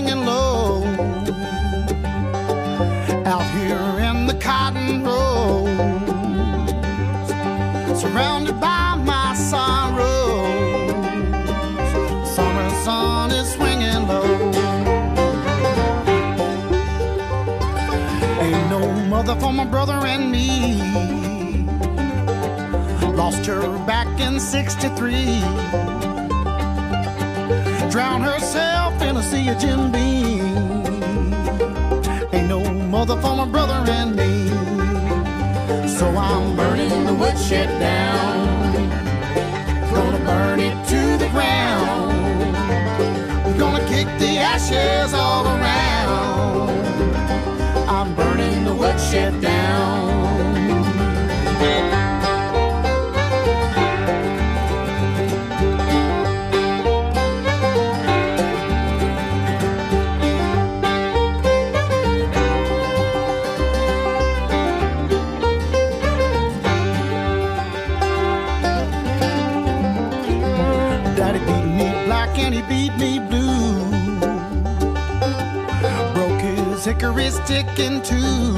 swinging low out here in the cotton rows, surrounded by my sorrows. Summer sun is swinging low. Ain't no mother for my brother and me. Lost her back in '63. Drowned herself in a sea of Jim Beam. Ain't no mother for my brother and me. So I'm burning the woodshed down. Gonna burn it to the ground. Gonna kick the ashes all around. I'm burning the woodshed down. Daddy beat me black and he beat me blue. Broke his hickory stick in two.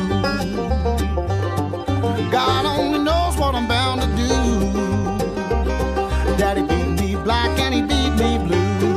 God only knows what I'm bound to do. Daddy beat me black and he beat me blue.